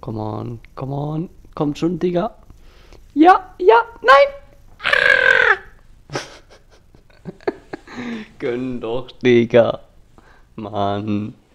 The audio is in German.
Come on, come on. Kommt schon, Digga. Ja, ja, nein. Gönn doch, Digga. Mann.